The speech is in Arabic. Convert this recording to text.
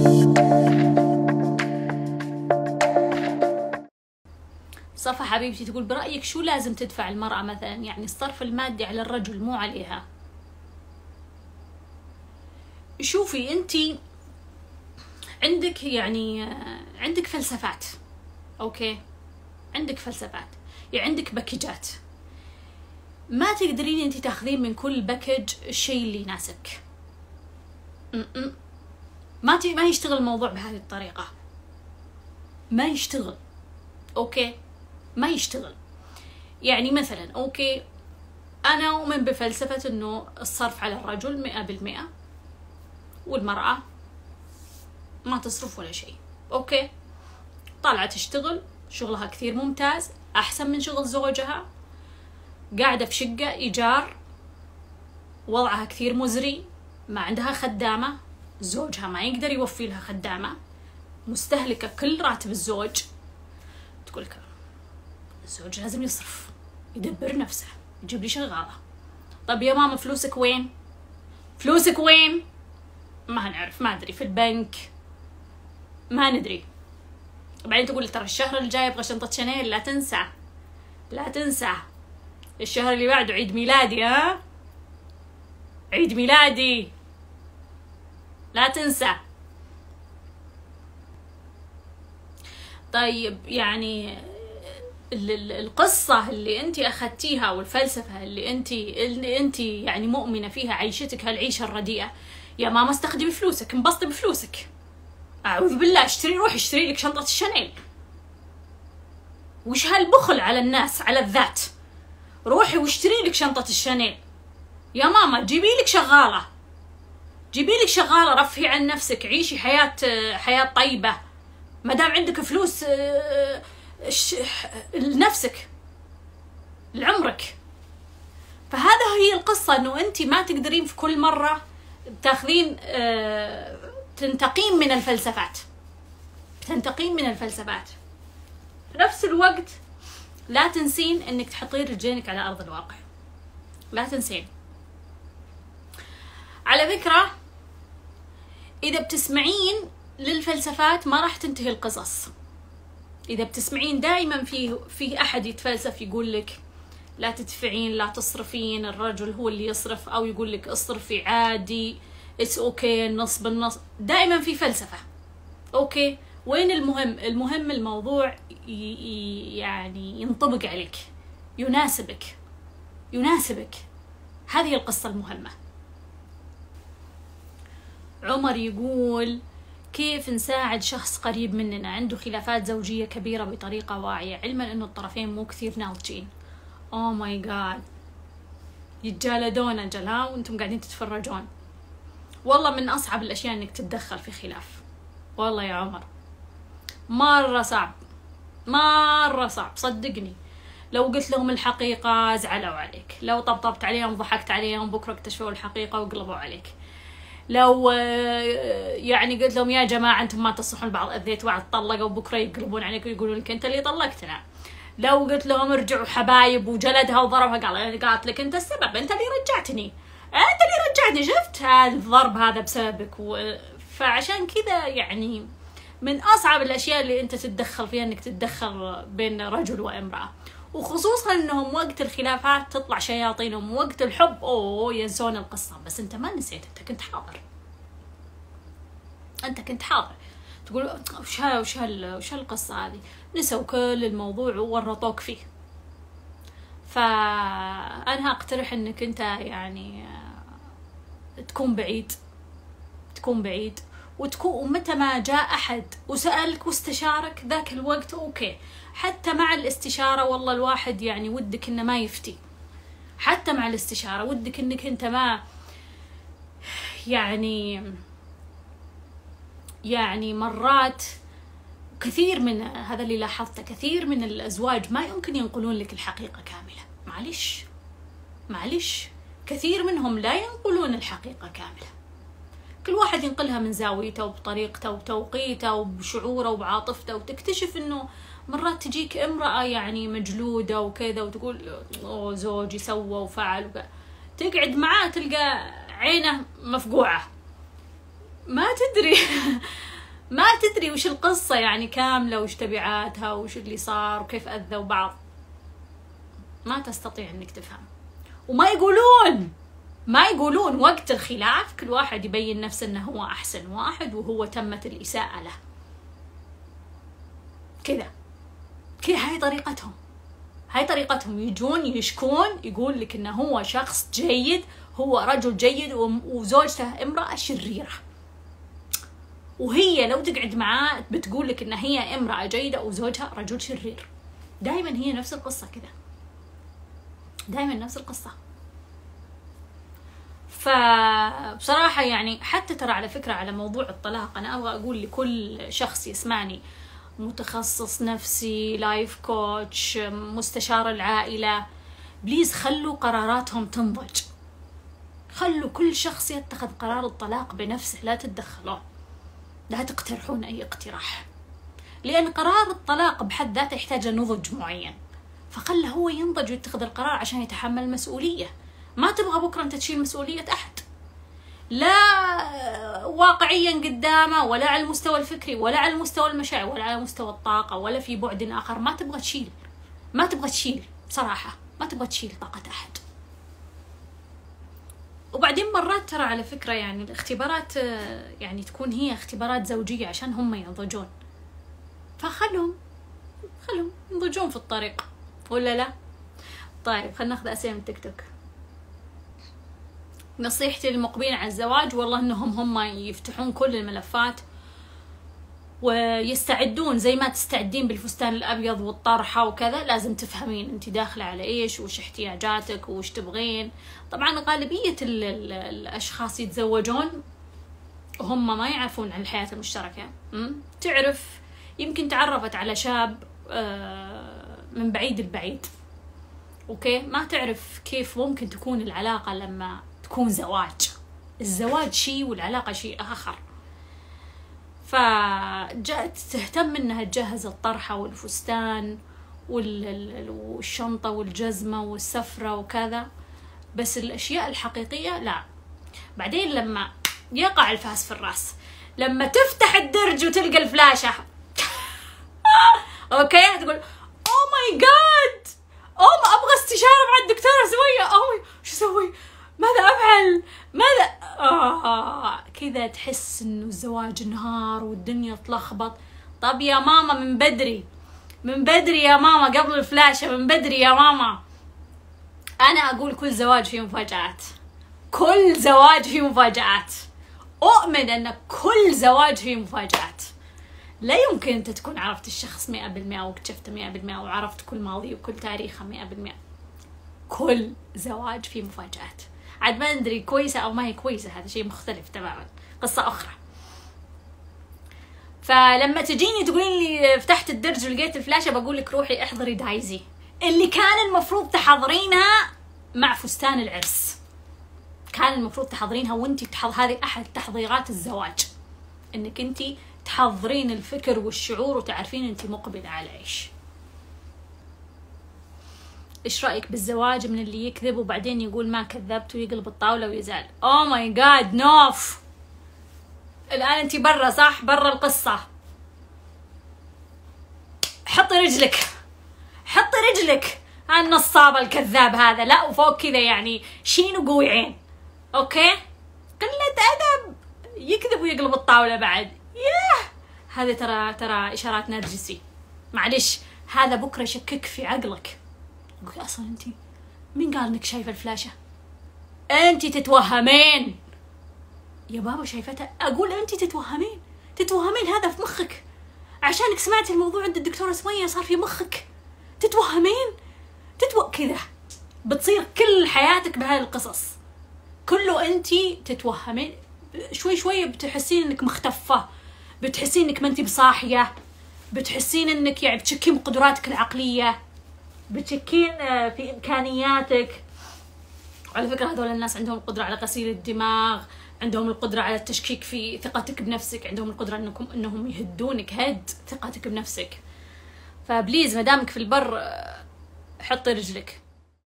صفا حبيبتي تقول برأيك شو لازم تدفع المرأة مثلا، يعني الصرف المادي على الرجل مو عليها؟ شوفي انتي عندك يعني عندك فلسفات، اوكي، عندك فلسفات، يعني عندك باكجات، ما تقدرين انتي تاخذين من كل باكج الشيء اللي يناسبك. ما يشتغل الموضوع بهذه الطريقة، ما يشتغل، اوكي، ما يشتغل. يعني مثلا اوكي، انا اؤمن بفلسفة انه الصرف على الرجل 100%، والمرأة ما تصرف ولا شيء، اوكي، طالعة تشتغل، شغلها كثير ممتاز، احسن من شغل زوجها، قاعدة في شقة ايجار، وضعها كثير مزري، ما عندها خدامة، زوجها ما يقدر يوفي لها خدامة، مستهلكة كل راتب الزوج. تقول لك الزوج لازم يصرف، يدبر نفسه، يجيب لي شغالة. طب يا ماما فلوسك وين؟ فلوسك وين؟ ما نعرف، ما ادري، في البنك، ما ندري. بعدين تقول ترى الشهر الجاي ابغى شنطة شانيل، لا تنسى، لا تنسى الشهر اللي بعده عيد ميلادي، ها، عيد ميلادي، لا تنسى. طيب يعني القصة اللي انتي اخذتيها والفلسفة اللي انتي يعني مؤمنة فيها، عيشتك هالعيشة الرديئة، يا ماما استخدمي فلوسك، انبسطي بفلوسك، اعوذ بالله، روحي اشتري لك شنطة الشانيل. وش هالبخل على الناس، على الذات؟ روحي واشتري لك شنطة الشانيل. يا ماما جيبي لك شغالة، جيبي لك شغالة، رفهي عن نفسك، عيشي حياة طيبة، ما دام عندك فلوس لنفسك لعمرك. فهذا هي القصة، انه انت ما تقدرين في كل مرة تاخذين تنتقين من الفلسفات، تنتقين من الفلسفات. في نفس الوقت لا تنسين انك تحطين رجلينك على ارض الواقع، لا تنسين. على فكرة اذا بتسمعين للفلسفات ما راح تنتهي القصص. اذا بتسمعين دائما في احد يتفلسف يقول لك لا تدفعين، لا تصرفين، الرجل هو اللي يصرف، او يقول لك اصرفي عادي، اتس اوكي، النص بالنص، دائما في فلسفة، اوكي. وين المهم؟ المهم الموضوع يعني ينطبق عليك، يناسبك، يناسبك، هذه القصة المهمة. عمر يقول كيف نساعد شخص قريب مننا عنده خلافات زوجية كبيرة بطريقة واعية، علما انه الطرفين مو كثير ناضجين؟ اوه ماي جاد، يتجالدون اجل، ها، وانتم قاعدين تتفرجون. والله من اصعب الاشياء انك تتدخل في خلاف، والله يا عمر، مرة صعب، مرة صعب، صدقني. لو قلت لهم الحقيقة زعلوا عليك، لو طبطبت عليهم ضحكت عليهم بكرة اكتشفوا الحقيقة وقلبوا عليك، لو يعني قلت لهم يا جماعة انتم ما تصلحون لبعض، اذيت بعض، طلقوا، بكرة يقلبون عليك ويقولون لك انت اللي طلقتنا. لو قلت لهم ارجعوا حبايب وجلدها وضربها، قالت لك انت السبب، انت اللي رجعتني، انت اللي رجعتني، شفت هذا الضرب هذا بسببك. فعشان كذا يعني من اصعب الاشياء اللي انت تتدخل فيها انك تتدخل بين رجل وامرأة، وخصوصا انهم وقت الخلافات تطلع شياطينهم، وقت الحب اوه ينسون القصة. بس انت ما نسيت، انت كنت حاضر، انت كنت حاضر. تقول وش هالقصة هذه؟ نسوا كل الموضوع وورطوك فيه. فأنا أقترح أنك أنت يعني تكون بعيد، تكون بعيد، ومتى ما جاء أحد وسألك واستشارك ذاك الوقت أوكي. حتى مع الاستشارة والله الواحد يعني ودك إنه ما يفتي، حتى مع الاستشارة ودك إنك أنت ما يعني مرات كثير من هذا اللي لاحظته، كثير من الأزواج ما يمكن ينقلون لك الحقيقة كاملة، معلش كثير منهم لا ينقلون الحقيقة كاملة، كل واحد ينقلها من زاويته وبطريقته وبتوقيته وبشعوره وبعاطفته. وتكتشف انه مرات تجيك امرأة يعني مجلودة وكذا وتقول اوه زوجي سوى وفعل تقعد معاه تلقى عينه مفقوعة، ما تدري ما تدري وش القصة يعني كاملة، وش تبعاتها، وش اللي صار، وكيف أذوا بعض. ما تستطيع انك تفهم. وما يقولون وقت الخلاف كل واحد يبين نفسه انه هو احسن واحد وهو تمت الاساءة له. كذا هاي طريقتهم يجون يشكون، يقول لك انه هو شخص جيد، هو رجل جيد، وزوجته امرأة شريرة. وهي لو تقعد معاه بتقول لك ان هي امرأة جيدة وزوجها رجل شرير. دائما هي نفس القصة كذا، دائما نفس القصة. فبصراحة يعني حتى ترى على فكرة على موضوع الطلاق، أنا أبغى أقول لكل شخص يسمعني، متخصص نفسي، لايف كوتش، مستشار العائلة، بليز خلوا قراراتهم تنضج. خلوا كل شخص يتخذ قرار الطلاق بنفسه، لا تتدخلون، لا تقترحون أي اقتراح، لأن قرار الطلاق بحد ذاته يحتاج نضج معين. فخله هو ينضج ويتخذ القرار عشان يتحمل المسؤولية. ما تبغى بكرة أنت تشيل مسؤولية أحد، لا واقعيا قدامه، ولا على المستوى الفكري، ولا على المستوى المشاعر، ولا على مستوى الطاقة، ولا في بعد آخر. ما تبغى تشيل بصراحة، ما تبغى تشيل طاقة أحد. وبعدين مرات ترى على فكرة يعني الاختبارات يعني تكون هي اختبارات زوجية عشان هم ينضجون، فخلهم ينضجون في الطريق، ولا لا؟ طيب خلنا ناخذ أسئلة من التيك توك. نصيحتي للمقبلين على الزواج والله انهم هم يفتحون كل الملفات ويستعدون زي ما تستعدين بالفستان الابيض والطرحه وكذا. لازم تفهمين انت داخله على ايش، وش احتياجاتك، وش تبغين. طبعا غالبيه الاشخاص يتزوجون وهم ما يعرفون عن الحياه المشتركه. تعرف يمكن تعرفت على شاب من بعيد البعيد، اوكي، ما تعرف كيف ممكن تكون العلاقه لما تكون زواج. الزواج شيء والعلاقة شيء آخر. فجاءت تهتم انها تجهز الطرحة والفستان والشنطة والجزمة والسفرة وكذا، بس الأشياء الحقيقية لا. بعدين لما يقع الفاس في الراس، لما تفتح الدرج وتلقى الفلاشة اوكي، تقول اوه ماي جاد، ما ابغى استشارة مع الدكتورة سوية، شو اسوي، ماذا افعل، كذا تحس انه الزواج انهار والدنيا تلخبط. طب يا ماما من بدري يا ماما، قبل الفلاشة من بدري يا ماما. انا اقول كل زواج فيه مفاجآت، اؤمن ان كل زواج فيه مفاجآت. لا يمكن انت تكون عرفت الشخص 100% واكتشفته 100% وعرفت كل ماضيه وكل تاريخه 100%. كل زواج فيه مفاجآت. عاد ما ندري كويسة أو ما هي كويسة، هذا شيء مختلف تماما، قصة أخرى. فلما تجيني تقولين لي فتحت الدرج ولقيت الفلاشة، بقول لك روحي احضري دايزي اللي كان المفروض تحضرينها مع فستان العرس. كان المفروض تحضرينها وانتي هذه أحد تحضيرات الزواج، انك انتي تحضرين الفكر والشعور وتعرفين انتي مقبلة على ايش. ايش رأيك بالزواج من اللي يكذب وبعدين يقول ما كذبت ويقلب الطاولة ويزعل؟ اوه ماي جاد، نوف. الآن انتي برا، صح؟ برا القصة. حطي رجلك النصاب الكذاب هذا، لا وفوق كذا يعني شين وقوي عين، اوكي؟ قلة أدب، يكذب ويقلب الطاولة بعد. هذه ترى إشارات نرجسي، معلش. هذا بكرة يشكك في عقلك. يقول اصلا انتي مين قال انك شايفه الفلاشه؟ انتي تتوهمين يا بابا، شايفتها. اقول انتي تتوهمين، هذا في مخك عشانك سمعتي الموضوع عند الدكتوره سميه، صار في مخك تتوهمين. كذا بتصير كل حياتك بهذه القصص، كله انتي تتوهمين. شوي بتحسين انك مختفه، بتحسين انك ما انتي بصاحيه، بتحسين انك يعني بتشكين بقدراتك العقليه، بتشكين في إمكانياتك. على فكرة هذول الناس عندهم القدرة على غسيل الدماغ، عندهم القدرة على التشكيك في ثقتك بنفسك، عندهم القدرة انهم يهدونك هد ثقتك بنفسك. فبليز مدامك في البر حطي رجلك.